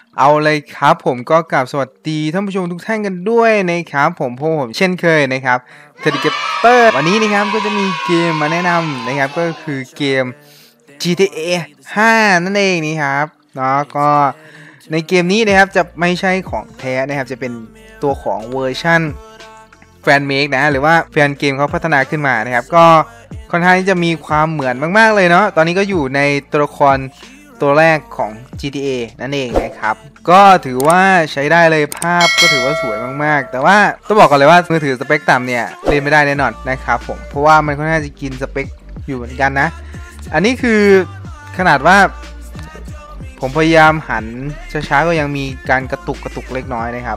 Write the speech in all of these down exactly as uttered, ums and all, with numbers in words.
เอาเลยครับผมก็กราบสวัสดีท่านผู้ชมทุกท่านกันด้วยนะครับผมพบผมเช่นเคยนะครับเทดิเกเตอร์วันนี้นะครับก็จะมีเกมมาแนะนำนะครับก็คือเกม จี ที เอ ห้า นั่นเองนี่ครับเนาะก็ในเกมนี้นะครับจะไม่ใช่ของแท้นะครับจะเป็นตัวของเวอร์ชั่นแฟนเมคนะหรือว่าแฟนเกมเขาพัฒนาขึ้นมานะครับก็ค่อนข้างที่จะมีความเหมือนมากๆเลยเนาะตอนนี้ก็อยู่ในตัวละครตัวแรกของ จี ที เอ นั่นเองนะครับก็ถือว่าใช้ได้เลยภาพก็ถือว่าสวยมากๆแต่ว่าต้องบอกก่อนเลยว่ามือถือสเปคต่ำเนี่ยเล่นไม่ได้แน่นอนนะครับผมเพราะว่ามันค่อนข้างจะกินสเปคอยู่เหมือนกันนะอันนี้คือขนาดว่าผมพยายามหันช้าๆก็ยังมีการกระตุกกระตุกเล็กน้อยนะครับ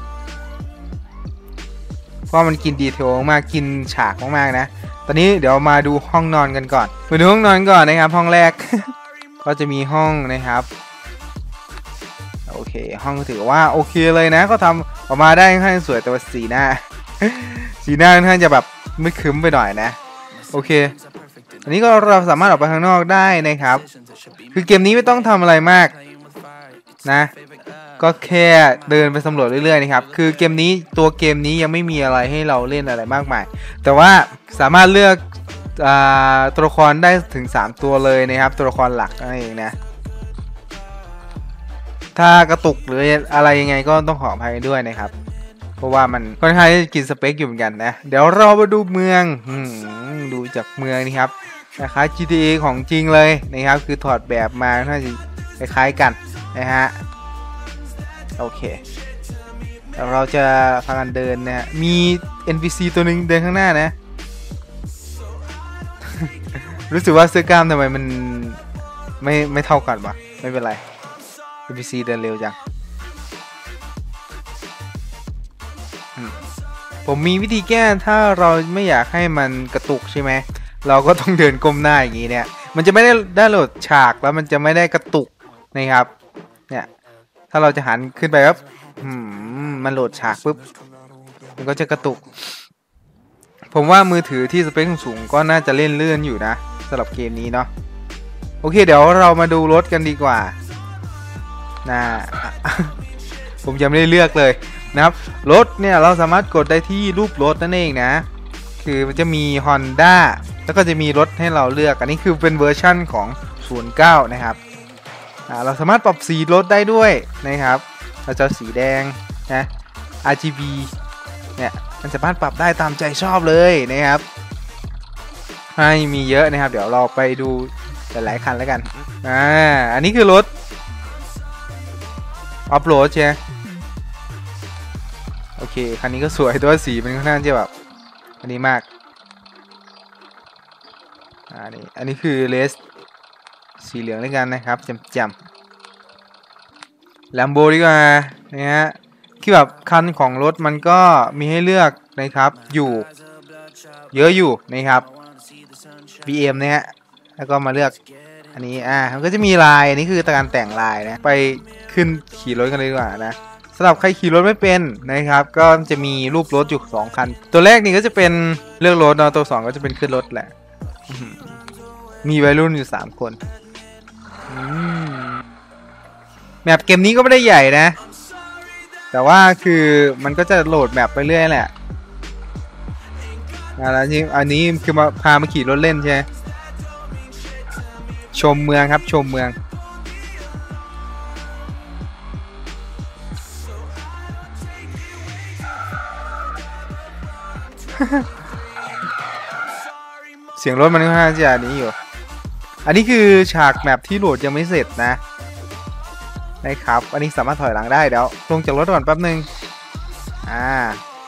เพราะมันกินดีเทลมากกินฉากมากๆนะตอนนี้เดี๋ยวมาดูห้องนอนกันก่อนมาดูห้องนอนก่อนนะครับห้องแรก ก็จะมีห้องนะครับโอเคห้องถือว่าโอเคเลยนะก็ทำออกมาได้ค่อนข้างสวยแต่ว่าสีหน้า สีหน้าค่อนข้างจะแบบไม่คึ้มไปหน่อยนะโอเคอันนี้ก็เราสามารถออกไปข้างนอกได้นะครับคือเกมนี้ไม่ต้องทำอะไรมากนะก็แค่เดินไปสำรวจเรื่อยๆนะครับคือเกมนี้ตัวเกมนี้ยังไม่มีอะไรให้เราเล่นอะไรมากมายแต่ว่าสามารถเลือกตัวละครได้ถึงสามตัวเลยนะครับตัวละครหลักนั่นเองนะถ้ากระตุกหรืออะไรยังไงก็ต้องขออภัยด้วยนะครับเพราะว่ามันค่อนข้างจะกินสเปคอยู่เหมือนกันนะเดี๋ยวเรามาดูเมืองดูจากเมืองนี่ครับนะครับ จี ที เอ ของจริงเลยนะครับคือถอดแบบมาน่าจะคล้ายๆกันนะฮะโอเคเราจะพากันเดินนะมี เอ็น พี ซี ตัวหนึ่งเดินข้างหน้านะ รู้สึกว่าเสื้อกล้ามทำไมมันไม่ไม่เท่ากันวะไม่เป็นไร เอ็น พี ซี เดินเร็วจังผมมีวิธีแก้ถ้าเราไม่อยากให้มันกระตุกใช่ไหมเราก็ต้องเดินก้มหน้าอย่างนี้เนี่ยมันจะไม่ได้ได้โหลดฉากแล้วมันจะไม่ได้กระตุกนะครับเนี่ยถ้าเราจะหันขึ้นไปครับมันโหลดฉากปุ๊บมันก็จะกระตุกผมว่ามือถือที่สเปคสูงก็น่าจะเล่นเลื่อนอยู่นะสำหรับเกมนี้เนาะโอเคเดี๋ยวเรามาดูรถกันดีกว่านะผมยังไม่ได้เลือกเลยนะครับรถเนี่ยเราสามารถกดได้ที่รูปรถนั่นเองนะคือมันจะมี Honda แล้วก็จะมีรถให้เราเลือกอันนี้คือเป็นเวอร์ชั่นของศูนย์เก้านะครับเราสามารถปรับสีรถได้ด้วยนะครับเราจะสีแดงนะ อาร์ จี บี เนี่ยมันสามารถปรับได้ตามใจชอบเลยนะครับให้มีเยอะนะครับเดี๋ยวเราไปดูหลายๆคันแล้วกันอ่าอันนี้คือรถออฟโรดใช่ไหมโอเคคันนี้ก็สวยตัวสีมันค่อนข้างจะแบบอันนี้มากอันนี้อันนี้คือเลสสีเหลืองด้วยกันนะครับจำๆแลมโบดีกว่านะฮะคือแบบคันของรถมันก็มีให้เลือกนะครับอยู่เยอะอยู่นะครับ บี เอ็ม นะฮะแล้วก็มาเลือกอันนี้อ่ามันก็จะมีลายอันนี้คือการแต่งลายนะไปขึ้นขี่รถกันเลยดีกว่านะสำหรับใครขี่รถไม่เป็นนะครับก็จะมีรูปรถอยู่สองคันตัวแรกนี่ก็จะเป็นเลือกรถเนาะตัวสองก็จะเป็นขึ้นรถแหละมีวัยรุ่นอยู่สามคนแมปเกมนี้ก็ไม่ได้ใหญ่นะแต่ว่าคือมันก็จะโหลดแมปไปเรื่อยแหละแล้วนี่อันนี้คือมาพามาขี่รถเล่นใช่ไหมชมเมืองครับชมเมืองเสียงรถมันค่อนข้างจะนี้อยู่อันนี้คือฉากแมปที่โหลดยังไม่เสร็จนะนะครับอันนี้สามารถถอยหลังได้เดี๋ยวลงจากรถก่อนแป๊บนึงอ่า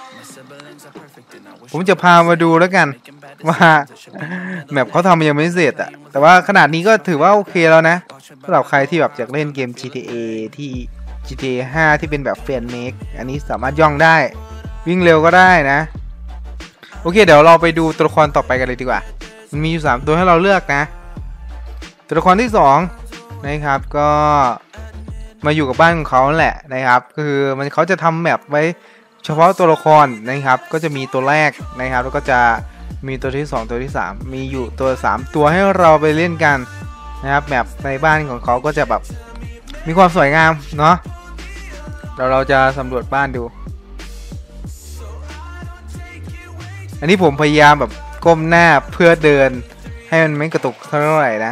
ผมจะพามาดูแล้วกันว่าแมปเขาทำยังไม่เสร็จอะแต่ว่าขนาดนี้ก็ถือว่าโอเคแล้วนะสำหรับใครที่แบบอยากเล่นเกม จี ที เอ ที่ จี ที เอ ห้าที่เป็นแบบแฟนเมคอันนี้สามารถย่องได้วิ่งเร็วก็ได้นะโอเคเดี๋ยวเราไปดูตัวละครต่อไปกันเลยดีกว่ามันมีอยู่สามตัวให้เราเลือกนะตัวละครที่สองนะครับก็มาอยู่กับบ้านของเขาแหละนะครับคือมันเขาจะทำแมปไว้เฉพาะตัวละครนะครับก็จะมีตัวแรกนะครับแล้วก็จะมีตัวที่สองตัวที่สามมีอยู่ตัวสามตัวให้เราไปเล่นกันนะครับแมปในบ้านของเขาก็จะแบบมีความสวยงามเนาะเราเราจะสำรวจบ้านดูอันนี้ผมพยายามแบบก้มหน้าเพื่อเดินให้มันไม่กระตุกเท่าไหร่นะ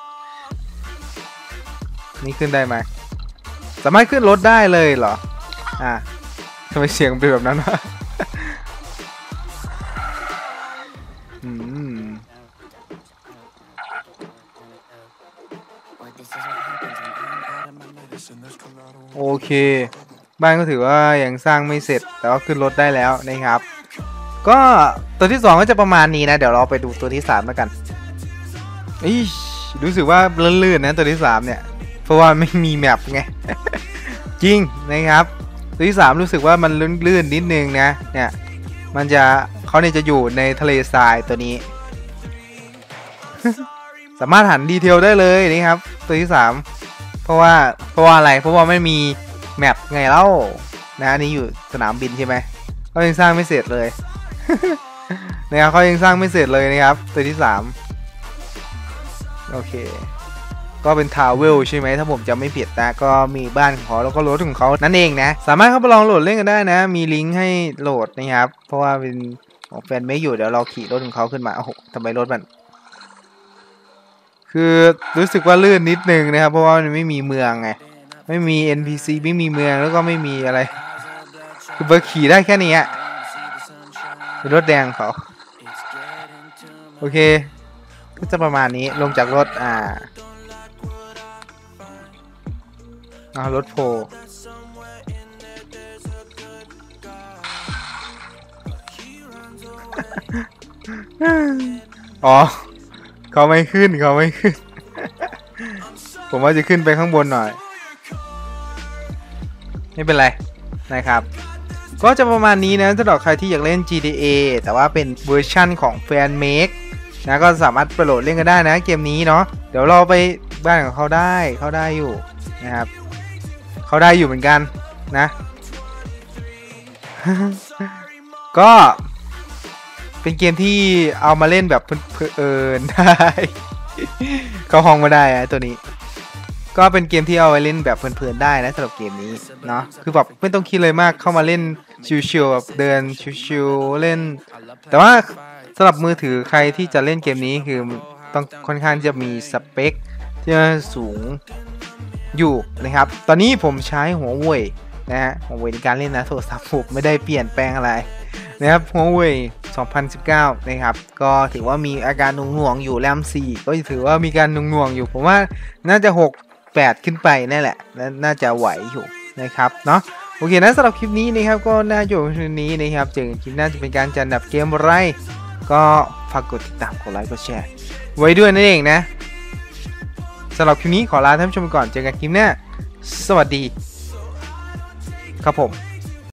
นี่ขึ้นได้ไหมสามารถขึ้นรถได้เลยเหรออ่ะทำไมเสียงเป็นแบบนั้นวะอืมโอเคบ้านก็ถือว่ายังสร้างไม่เสร็จแต่ว่าขึ้นรถได้แล้วนะครับก็ตัวที่สองก็จะประมาณนี้นะเดี๋ยวเราไปดูตัวที่สามแล้วกันอีรู้สึกว่าลื่นๆนะตัวที่สามเนี่ยเพราะว่าไม่มีแมปไง จริงนะครับตัวที่สามรู้สึกว่ามันลื่นๆนิดนึงนะเนี่ยมันจะเขาเนี่ยจะอยู่ในทะเลทรายตัวนี้ สามารถหันดีเทลได้เลยนี่ครับตัวที่สามเพราะว่าเพราะว่าอะไรเพราะว่าไม่มีแมปไงเล่านะอันนี้อยู่สนามบินใช่ไหมเขายังสร้างไม่เสร็จเลย นะครับเขายังสร้างไม่เสร็จเลยนะครับตัวที่สามโอเคก็เป็นทาวเวลใช่ไหมถ้าผมจำไม่ผิดนะก็มีบ้านของเขาแล้วก็รถของเขานั่นเองนะสามารถเข้าไปลองโหลดเล่นกันได้นะมีลิงก์ให้โหลดนะครับเพราะว่าเป็นของแฟนไม่อยู่เดี๋ยวเราขี่รถของเขาขึ้นมาโอ้โหทำไมรถมันคือรู้สึกว่าลื่นนิดนึงนะครับเพราะว่ามันไม่มีเมืองไงไม่มี เอ็น พี ซี ไม่มีเมืองแล้วก็ไม่มีอะไรคือเบอร์ขี่ได้แค่นี้อ่ะเป็นรถแดงเขาโอเคก็จะประมาณนี้ลงจากรถอ่าเอารถโพอ๋อเขาไม่ขึ้นเขาไม่ขึ้น ผมว่าจะขึ้นไปข้างบนหน่อยไม่เป็นไรนะครับก็จะประมาณนี้นะสำหรับใครที่อยากเล่น จี ที เอ แต่ว่าเป็นเวอร์ชั่นของแฟนเมคนะก็สามารถไปโหลดเล่นกันได้นะเกมนี้เนาะเดี๋ยวเราไปบ้านของเขาได้เขาได้อยู่นะครับเขาได้อยู่เหมือนกันนะ ก็เป็นเกมที่เอามาเล่นแบบเพลินๆได้ เขาห้องมาได้อะตัวนี้ก็เป็นเกมที่เอาไว้เล่นแบบเพลินๆได้นะสำหรับเกมนี้เนาะคือแบบไม่ต้องคิดเลยมากเข้ามาเล่นชิวๆแบบเดินชิวๆเล่นแต่ว่าสำหรับมือถือใครที่จะเล่นเกมนี้คือต้องค่อนข้างจะมีสเปคที่สูงอยู่นะครับตอนนี้ผมใช้หัวเว่ยนะฮะหัวเว่ยในการเล่นนะโทรศัพท์ผมไม่ได้เปลี่ยนแปลงอะไรนะครับหัวเว่ยสองพันสิบเก้านะครับก็ถือว่ามีอาการหน่วงๆอยู่แรมสี่ก็ถือว่ามีการหน่วงๆอยู่ผมว่าน่าจะหก แปดขึ้นไปนั่นแหละน่าจะไหวอยู่นะครับเนาะโอเคนะสำหรับคลิปนี้นะครับก็น่าจะอยู่ในนี้นะครับเจอกันคลิปหน้าจะเป็นการจัดอันดับเกมอะไรก็ฝากกดติดตามกดไลค์กดแชร์ไว้ด้วยนั่นเองนะสำหรับคลิปนี้ขอลาท่านผู้ชมไปก่อนเจอกันคลิปหน้าสวัสดีครับผม